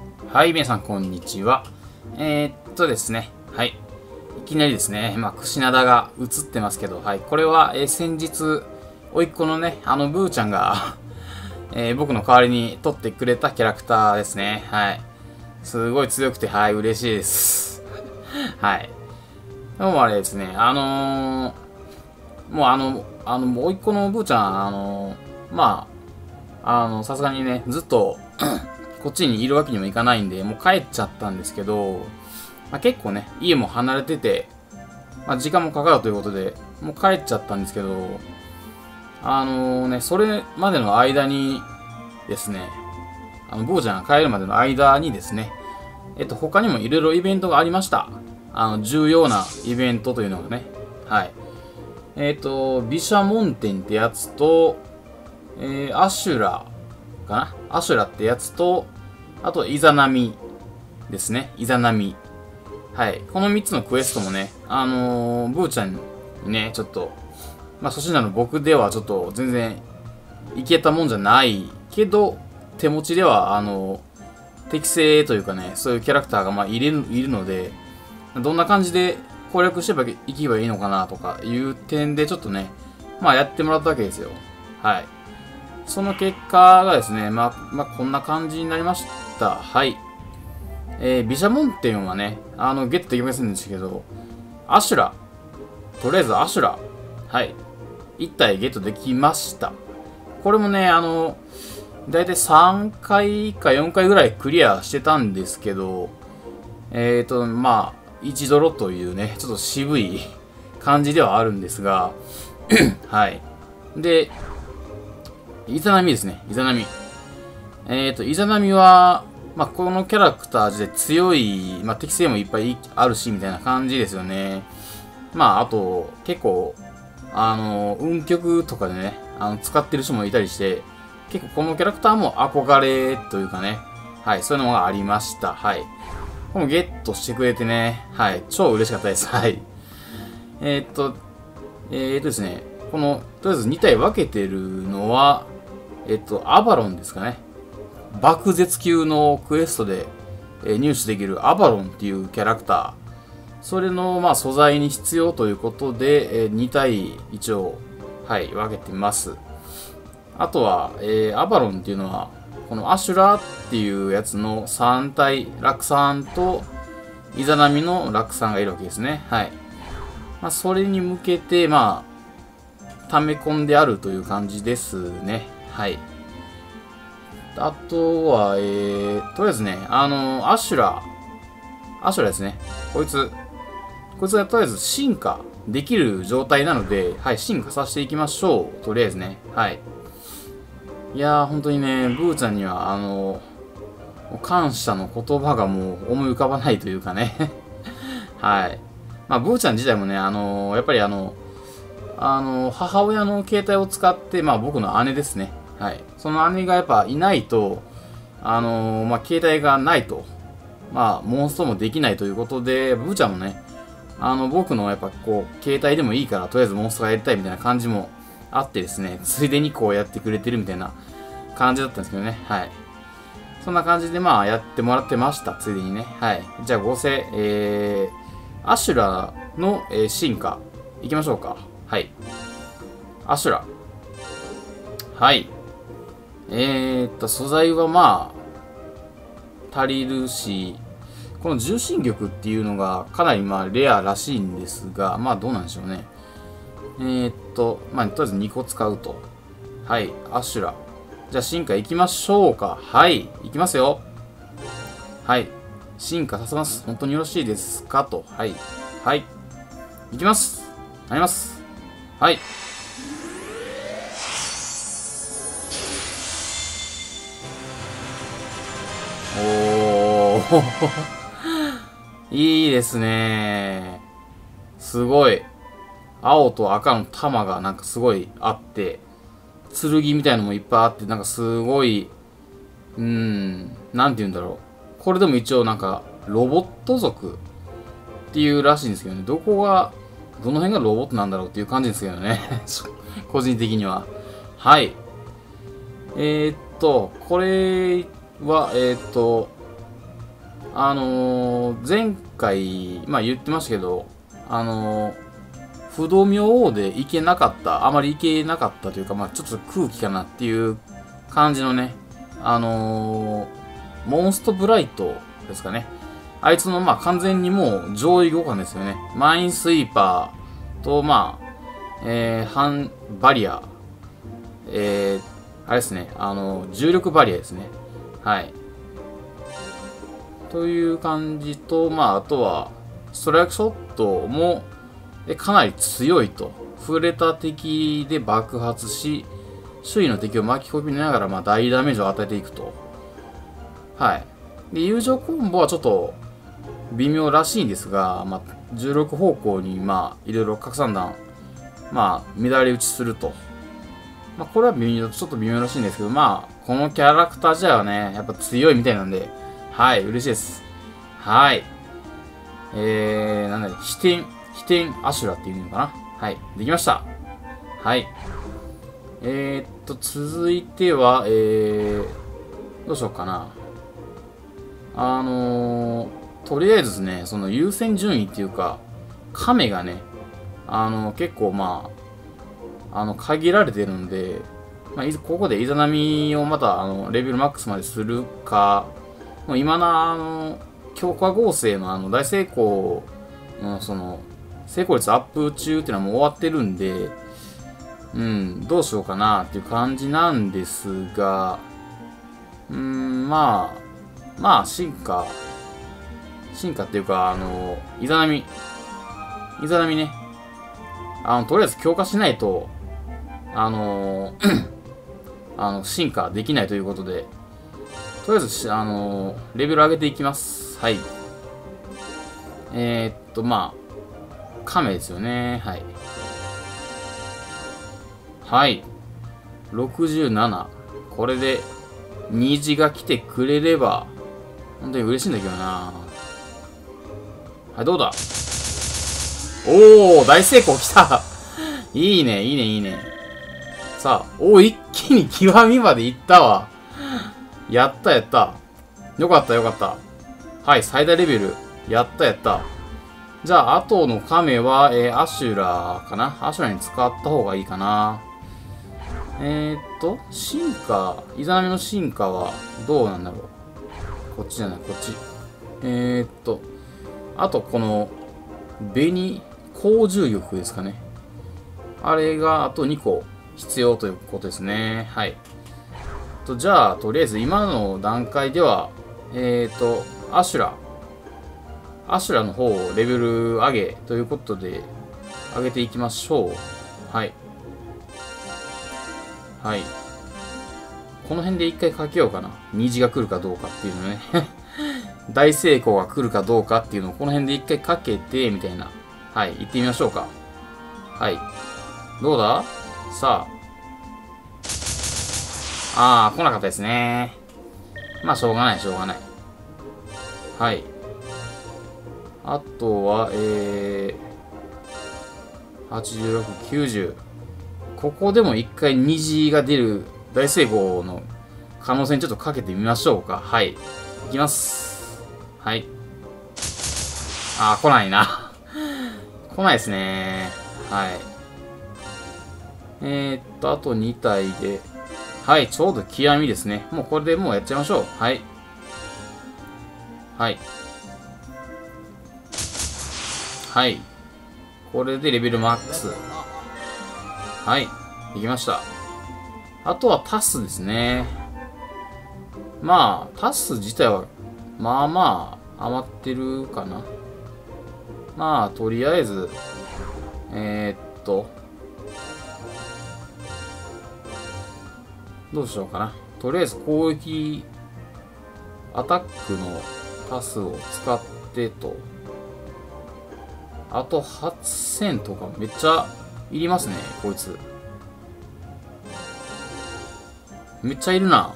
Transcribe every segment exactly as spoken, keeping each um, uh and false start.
はい、皆さん、こんにちは。えー、っとですね、はい。いきなりですね、まあ、クシナダが映ってますけど、はい。これは、えー、先日、甥っ子のね、あの、ブーちゃんが、えー、僕の代わりに撮ってくれたキャラクターですね。はい。すごい強くて、はい、嬉しいです。はい。でもあれですね、あのー、もうあの、あの、甥っ子のブーちゃん、あのー、まあ、あの、さすがにね、ずっと、こっちにいるわけにもいかないんで、もう帰っちゃったんですけど、まあ、結構ね、家も離れてて、まあ、時間もかかるということで、もう帰っちゃったんですけど、あのね、それまでの間にですね、あの、ボーちゃんが帰るまでの間にですね、えっと、他にもいろいろイベントがありました。あの、重要なイベントというのがね、はい。えっと、毘沙門天ってやつと、えー、アシュラかなアシュラってやつと、あと、イザナミですね。イザナミ。はい。このみっつのクエストもね、あのー、ブーちゃんにね、ちょっと、まあ、粗品の僕ではちょっと全然いけたもんじゃないけど、手持ちでは、あのー、適正というかね、そういうキャラクターがまあいるいるので、どんな感じで攻略していけばいいのかなとかいう点でちょっとね、まあやってもらったわけですよ。はい。その結果がですね、まあ、まあ、こんな感じになりました。はい。えー、毘沙門天はね、あの、ゲットできませんでしたけど、アシュラ。とりあえずアシュラ。はい。いち体ゲットできました。これもね、あの、だいたいさんかいかよんかいぐらいクリアしてたんですけど、えーと、まあ、いちドロというね、ちょっと渋い感じではあるんですが、はい。で、イザナミですね、イザナミ。えーと、イザナミは、まあ、このキャラクター自体強い、まあ、適性もいっぱいあるし、みたいな感じですよね。まあ、あと、結構、あの、運極とかでね、あの、使ってる人もいたりして、結構このキャラクターも憧れというかね、はい、そういうのがありました。はい。これもゲットしてくれてね、はい、超嬉しかったです。はい。えー、っと、えー、っとですね、この、とりあえずに体分けてるのは、えっと、アバロンですかね。爆絶級のクエストで、えー、入手できるアバロンっていうキャラクター。それの、まあ、素材に必要ということで、えー、に体一応、はい、分けてます。あとは、えー、アバロンっていうのは、このアシュラっていうやつのさん体、ラクサンと、イザナミのラクサンがいるわけですね。はい。まあ、それに向けて、まあ、溜め込んであるという感じですね。はい。あとは、えー、とりあえずね、あの、アシュラ、アシュラですね。こいつ、こいつがとりあえず進化できる状態なので、はい、進化させていきましょう。とりあえずね。はい。いやー、本当にね、ブーちゃんには、あの、感謝の言葉がもう思い浮かばないというかね。はい。まあ、ブーちゃん自体もね、あの、やっぱりあの、あの、母親の携帯を使って、まあ僕の姉ですね。はい。その姉がやっぱいないと、あのー、まあ、携帯がないと、まあ、モンストもできないということで、ブーちゃんもね、あの、僕のやっぱこう、携帯でもいいから、とりあえずモンストがやりたいみたいな感じもあってですね、ついでにこうやってくれてるみたいな感じだったんですけどね。はい。そんな感じでまあ、やってもらってました。ついでにね。はい。じゃあ、合成、えー、アシュラの、えー、進化、いきましょうか。はい。アシュラ。はい。えー、っと、素材はまあ、足りるし、この重心玉っていうのがかなりまあレアらしいんですが、まあどうなんでしょうね。えー、っと、まあとりあえずにこ使うと。はい、アシュラ。じゃあ進化いきましょうか。はい、いきますよ。はい、進化させます。本当によろしいですかと。はい、はい、いきます。なります。はい。おーいいですね。すごい。青と赤の玉がなんかすごいあって、剣みたいのもいっぱいあって、なんかすごい、うーん、なんて言うんだろう。これでも一応なんか、ロボット族っていうらしいんですけどね。どこが、どの辺がロボットなんだろうっていう感じですけどね。個人的には。はい。えー、っと、これは、えー、っと、 あのー、前回、まあ言ってましたけど、あのー、不動明王でいけなかった、あまりいけなかったというか、まあちょっと空気かなっていう感じのね、あのー、モンストブライトですかね。あいつのまあ完全にもう上位互換ですよね。マインスイーパーと、まあ、えー、ハンバリア、えー、あれですね、あの、重力バリアですね。はい。という感じと、まあ、あとは、ストライクショットもかなり強いと。触れた敵で爆発し、周囲の敵を巻き込みながら、まあ、大ダメージを与えていくと。はい。で、友情コンボはちょっと微妙らしいんですが、まあ、じゅうろく方向に、まあ、いろいろ拡散弾、まあ、乱れ打ちすると。まあ、これは微妙、ちょっと微妙らしいんですけど、まあ、このキャラクター自体はね、やっぱ強いみたいなんで、はい、嬉しいです。はい。えー、なんだろう、飛天、飛天アシュラっていうのかな。はい、できました。はい。えー、っと、続いては、えー、どうしようかな。あのー、とりあえずですね、その優先順位っていうか、亀がね、あのー、結構まあ、あの、限られてるんで、まあ、ここでイザナミをまた、あの、レベルマックスまでするか、もう今の、あの、強化合成のあの、大成功の、その、成功率アップ中っていうのはもう終わってるんで、うん、どうしようかなっていう感じなんですが、うん、まあ、まあ、進化、進化っていうか、あの、イザナミ、イザナミね、あの、とりあえず強化しないと、あのあの、進化できないということで、とりあえず、あのレベル上げていきます。はい。えー、っと、まあ、亀ですよね。はい。はい。ろくじゅうなな。これで、虹が来てくれれば、本当に嬉しいんだけどな。はい、どうだ。おー、大成功来た。いいね、いいね、いいね。さあ、おー、一気に極みまで行ったわ。やったやった。よかったよかった。はい、最大レベル。やったやった。じゃあ、あとの亀は、えー、アシュラかな。アシュラに使った方がいいかな。えー、っと、進化、イザナミの進化はどうなんだろう。こっちじゃない、こっち。えー、っと、あとこの、紅、高重力ですかね。あれがあとにこ必要ということですね。はい。と、じゃあ、とりあえず今の段階では、えー、っと、アシュラ。アシュラの方をレベル上げということで、上げていきましょう。はい。はい。この辺で一回かけようかな。虹が来るかどうかっていうのね。大成功が来るかどうかっていうのをこの辺で一回かけて、みたいな。はい。行ってみましょうか。はい。どうださあ。あー、来なかったですね。まあ、しょうがない、しょうがない。はい。あとは、えー、はちじゅうろく、きゅうじゅう。ここでも一回虹が出る大成功の可能性にちょっとかけてみましょうか。はい。いきます。はい。あー、来ないな。来ないですね。はい。えー、っと、あとに体で。はい、ちょうど極みですね。もうこれでもうやっちゃいましょう。はい。はい。はい。これでレベルマックス。はい。できました。あとはタスですね。まあ、タス自体は、まあまあ、余ってるかな。まあ、とりあえず、えー、っと、どうしようかな。とりあえず攻撃、アタックのタスを使ってと。あとはっせんとかめっちゃいりますね、こいつ。めっちゃいるな。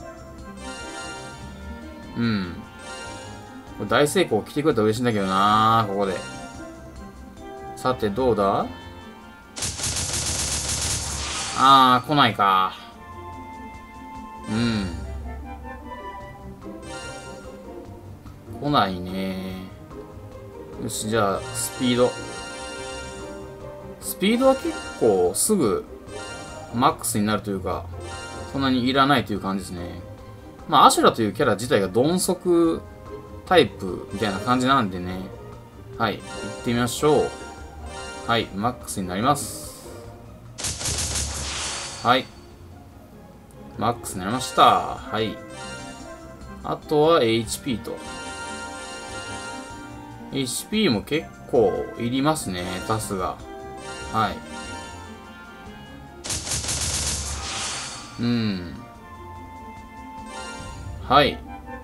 うん。これ大成功来てくれたら嬉しいんだけどな、ここで。さて、どうだ？あー、来ないか。うん。 来ないね。よし、じゃあ、スピード。スピードは結構すぐマックスになるというか、そんなにいらないという感じですね。まあ、アシュラというキャラ自体が鈍足タイプみたいな感じなんでね。はい、行ってみましょう。はい、マックスになります。はい。マックスになりました。はい。あとは エイチピー と。エイチピー も結構いりますね、タスが。はい。うん。はい。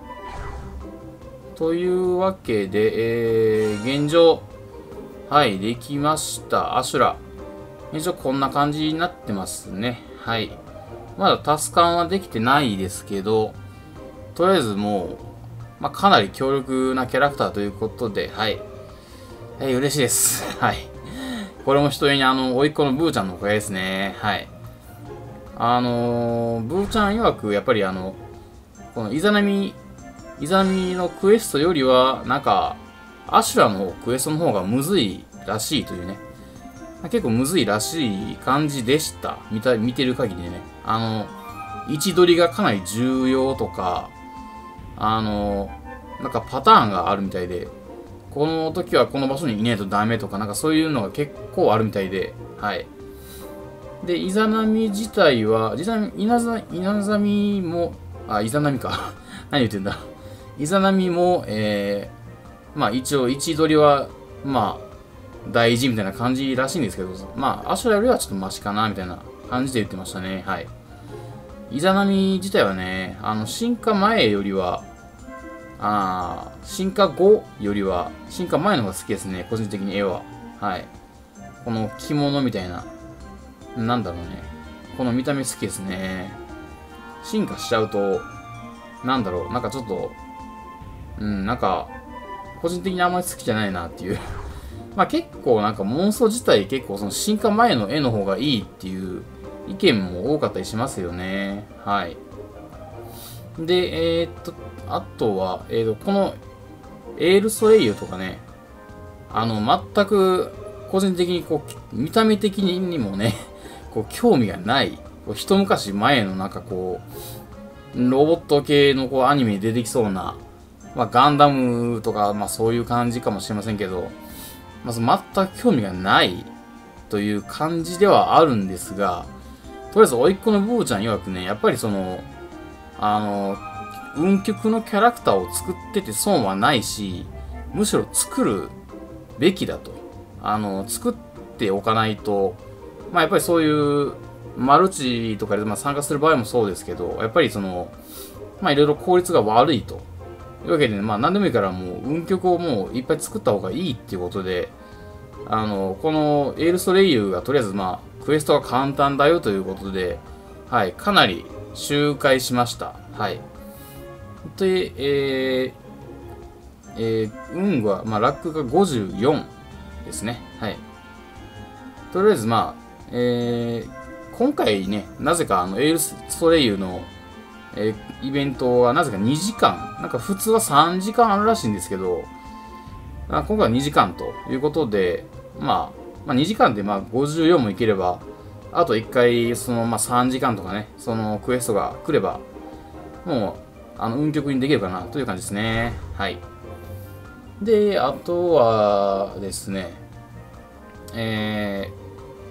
というわけで、えー、現状、はい、できました。アシュラ。現状こんな感じになってますね。はい。まだタスカンはできてないですけど、とりあえずもう、まあ、かなり強力なキャラクターということで、はい。はい、嬉しいです。はい。これも一重にあの、甥っ子のブーちゃんのおかげですね。はい。あのー、ブーちゃん曰く、やっぱりあの、このイザナミ、イザナミのクエストよりは、なんか、アシュラのクエストの方がむずいらしいというね。結構むずいらしい感じでした。見た、見てる限りでね。あの、位置取りがかなり重要とか、あの、なんかパターンがあるみたいで、この時はこの場所にいないとダメとか、なんかそういうのが結構あるみたいで、はい。で、イザナミ自体は、イザナミ、イナザ、イナザミも、あ、イザナミか。何言ってんだ。イザナミも、えー、まあ一応位置取りは、まあ、大事みたいな感じらしいんですけど、まあ、アシュラよりはちょっとマシかな、みたいな感じで言ってましたね。はい。イザナミ自体はね、あの、進化前よりは、あ進化後よりは、進化前の方が好きですね、個人的に絵は。はい。この着物みたいな、なんだろうね。この見た目好きですね。進化しちゃうと、なんだろう、なんかちょっと、うん、なんか、個人的にあんまり好きじゃないなっていう。まあ結構なんか妄想自体結構その進化前の絵の方がいいっていう意見も多かったりしますよね。はい。で、えー、っと、あとは、えー、っと、このエールソレイユとかね、あの、全く個人的にこう、見た目的にもね、こう、興味がない、こう一昔前のなんかこう、ロボット系のこうアニメに出てきそうな、まあガンダムとか、まあそういう感じかもしれませんけど、まず全く興味がないという感じではあるんですが、とりあえず甥っ子のブーちゃん曰くね、やっぱりその、あの、運極のキャラクターを作ってて損はないし、むしろ作るべきだと。あの、作っておかないと、まあやっぱりそういうマルチとかでまあ参加する場合もそうですけど、やっぱりその、まあいろいろ効率が悪いと。というわけで、ね、まあ何でもいいからもう運極をもういっぱい作った方がいいっていうことで、あの、このエールソレイユがとりあえずまあクエストが簡単だよということで、はい、かなり周回しました。はい。で、えー、えー、運は、まあラックがごじゅうよんですね。はい。とりあえずまあ、えー、今回ね、なぜかあのエールソレイユのえー、イベントはなぜかにじかん、なんか普通はさんじかんあるらしいんですけど、今回はにじかんということで、まあ、まあ、にじかんでまあごじゅうよんもいければ、あといっかいそのまあさんじかんとかね、そのクエストが来れば、もう、あの、運極にできるかなという感じですね。はい。で、あとはですね、えー、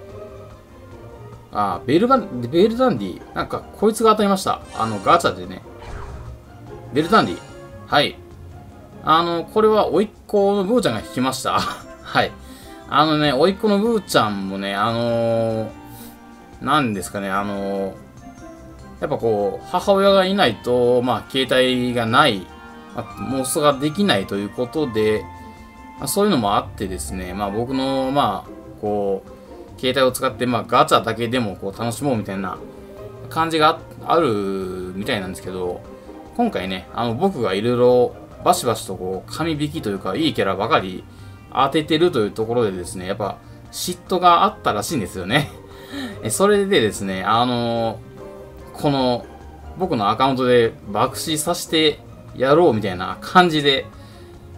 あ、ベルバン、ベルダンディ。なんか、こいつが当たりました。あの、ガチャでね。ベルダンディ。はい。あの、これは、甥っ子のブーちゃんが引きました。はい。あのね、甥っ子のブーちゃんもね、あのー、なんですかね、あのー、やっぱこう、母親がいないと、まあ、携帯がない、まあ、妄想ができないということで、まあ、そういうのもあってですね、まあ、僕の、まあ、こう、携帯を使って、まあ、ガチャだけでもこう楽しもうみたいな感じがあるみたいなんですけど、今回ね、あの、僕がいろいろバシバシとこう、神引きというか、いいキャラばかり当ててるというところでですね、やっぱ、嫉妬があったらしいんですよね。それでですね、あのー、この、僕のアカウントで爆死させてやろうみたいな感じで、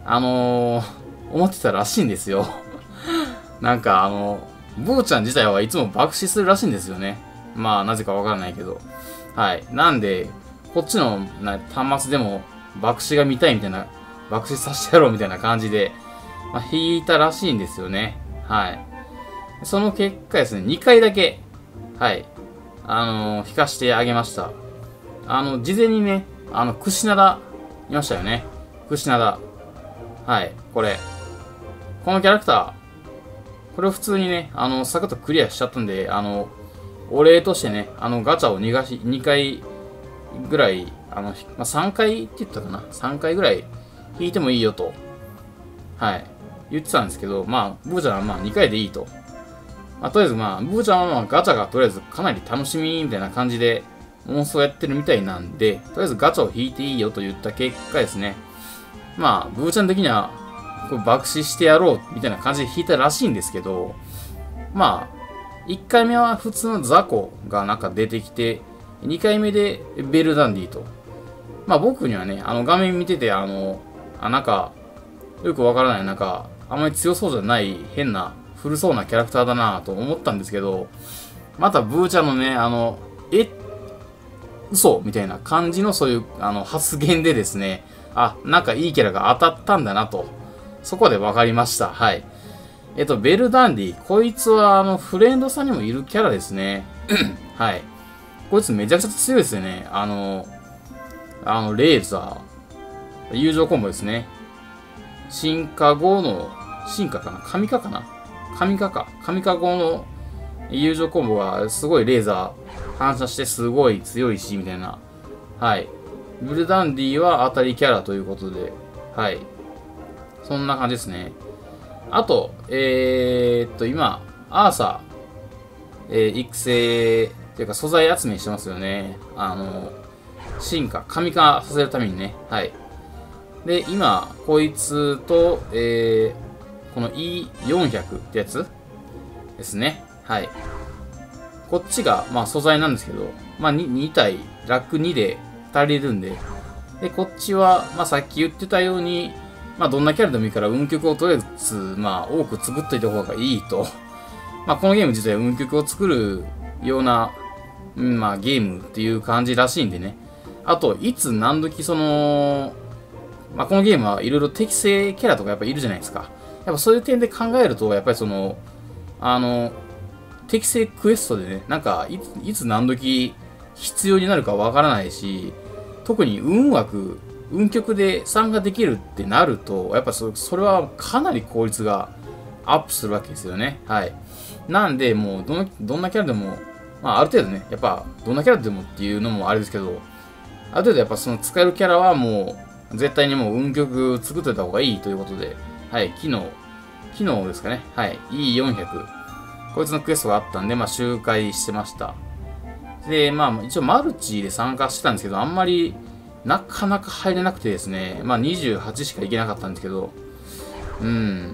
あのー、思ってたらしいんですよ。なんかあの、ブーちゃん自体はいつも爆死するらしいんですよね。まあ、なぜかわからないけど。はい。なんで、こっちのな端末でも爆死が見たいみたいな、爆死させてやろうみたいな感じで、まあ、引いたらしいんですよね。はい。その結果ですね、にかいだけ、はい。あのー、引かしてあげました。あの、事前にね、あの、クシナダ、いましたよね。クシナダ。はい。これ。このキャラクター、これを普通にね、あの、サクッとクリアしちゃったんで、あの、お礼としてね、あの、ガチャを逃がし、にかいぐらい、あの、まあ、さんかいって言ったかな ?さん 回ぐらい引いてもいいよと、はい、言ってたんですけど、まあ、ブーちゃんはまあにかいでいいと。まあ、とりあえずまあ、ブーちゃんはまあガチャがとりあえずかなり楽しみみたいな感じで、妄想やってるみたいなんで、とりあえずガチャを引いていいよと言った結果ですね、まあ、ブーちゃん的には、これ爆死してやろうみたいな感じで引いたらしいんですけど、まあ、いっかいめは普通の雑魚がなんか出てきて、にかいめでベルダンディと。まあ僕にはね、あの画面見てて、あの、あ、なんか、よくわからない、なんか、あんまり強そうじゃない変な、古そうなキャラクターだなと思ったんですけど、またブーちゃんのね、あの、え嘘みたいな感じのそういうあの発言でですね、あ、なんかいいキャラが当たったんだなと、そこで分かりました。はい。えっと、ベルダンディ。こいつは、あの、フレンドさんにもいるキャラですね。はい。こいつめちゃくちゃ強いですよね。あの、あの、レーザー。友情コンボですね。進化後の、進化かな神化かな神化か。神化後の友情コンボがすごいレーザー反射してすごい強いし、みたいな。はい。ベルダンディは当たりキャラということで、はい。そんな感じですね。あと、えー、っと、今、アーサー、えー、育成、というか素材集めしてますよね。あの、進化、神化させるためにね。はい。で、今、こいつと、えー、この イーよんひゃく ってやつですね。はい。こっちが、まあ素材なんですけど、まあ 2, に体、ラックにで足りるんで、で、こっちは、まあさっき言ってたように、まあどんなキャラでもいいから運曲をとりあえず、まあ多く作っといた方がいいと。まあこのゲーム自体運曲を作るような、うん、まあゲームっていう感じらしいんでね。あと、いつ何時その、まあこのゲームはいろいろ適正キャラとかやっぱいるじゃないですか。やっぱそういう点で考えると、やっぱりその、あの、適正クエストでね、なんかいつ、いつ何時必要になるかわからないし、特に運枠、運曲で参加できるってなると、やっぱそそれはかなり効率がアップするわけですよね。はい。なんで、もうどの、どんなキャラでも、まあある程度ね、やっぱどんなキャラでもっていうのもあれですけど、ある程度やっぱその使えるキャラはもう絶対にもう運曲作っておいた方がいいということで、はい、昨日、昨日ですかね、はい、イーよんひゃく、こいつのクエストがあったんで、まあ周回してました。で、まあ一応マルチで参加してたんですけど、あんまりなかなか入れなくてですね、まあにじゅうはちしかいけなかったんですけど、うん、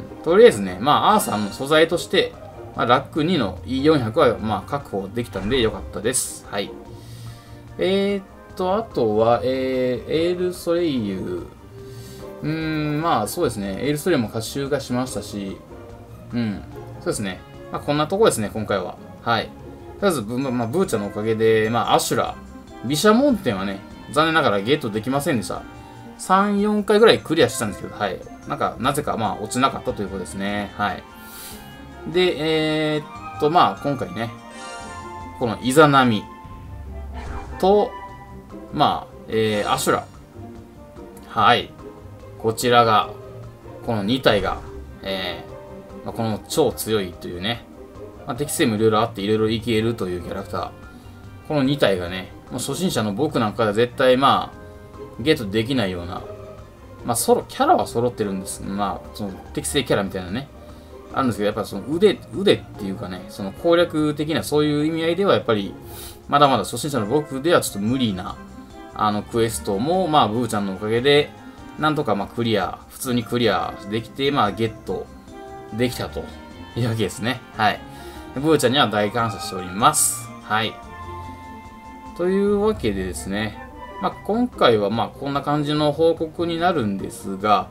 とりあえずね、まあアーサーの素材として、まあ、ラックにの イーよんひゃく はまあ確保できたんでよかったです。はい。えー、っと、あとは、えー、エールソレイユ。うーん、まあそうですね、エールソレイユも回収がしましたし、うん、そうですね。まあこんなとこですね、今回は。はい。とりあえず、まあ、ブーチャのおかげで、まあアシュラ、毘沙門天はね、残念ながらゲットできませんでした。さん、よんかいぐらいクリアしたんですけど、はい。なんか、なぜかまあ落ちなかったということですね。はい。で、えー、っと、まあ今回ね、このイザナミと、まあ、えー、アシュラ。はい。こちらが、このに体が、えー、まあ、この超強いというね、まあ、適性もいろいろあっていろいろいけるというキャラクター。このに体がね、もう初心者の僕なんかでは絶対まあ、ゲットできないような、まあ、ソロ、キャラは揃ってるんです。まあ、その適正キャラみたいなね、あるんですけど、やっぱその腕、腕っていうかね、その攻略的なそういう意味合いではやっぱり、まだまだ初心者の僕ではちょっと無理な、あのクエストも、まあ、ブーちゃんのおかげで、なんとかまあクリア、普通にクリアできて、まあ、ゲットできたというわけですね。はい。ブーちゃんには大感謝しております。はい。というわけでですね、まあ、今回はまあこんな感じの報告になるんですが、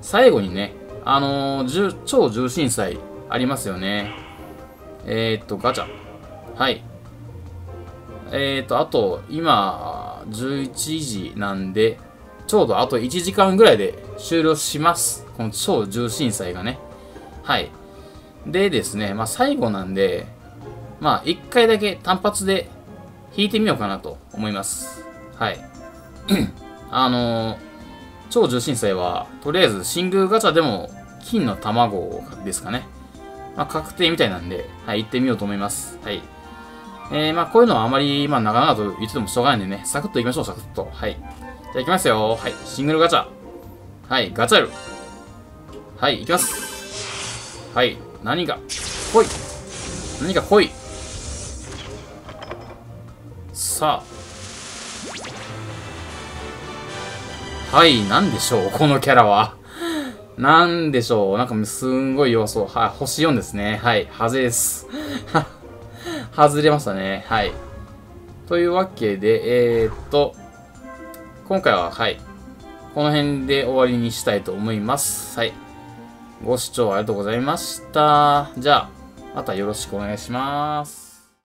最後にね、あのー、超重心祭ありますよね。えー、っと、ガチャ。はい。えー、っと、あと、今、じゅういちじなんで、ちょうどあといちじかんぐらいで終了します。この超重心祭がね。はい。でですね、まあ最後なんで、まあいっかいだけ単発で引いてみようかなと思います。はい。あのー、超重心祭は、とりあえずシングルガチャでも金の卵ですかね。まあ確定みたいなんで、はい、行ってみようと思います。はい。えー、まあこういうのはあまり、まあ長々と言っててもしょうがないんでね、サクッといきましょう、サクッと。はい。じゃあ行きますよ。はい。シングルガチャ。はい、ガチャル。はい、行きます。はい。何が来い。何か来い。さあ。はい、なんでしょう、このキャラは。なんでしょう、なんかすんごい弱そう。はい、星よんですね。はい、外れです。外れましたね。はい。というわけで、えー、っと、今回は、はい、この辺で終わりにしたいと思います。はい。ご視聴ありがとうございました。じゃあ、またよろしくお願いします。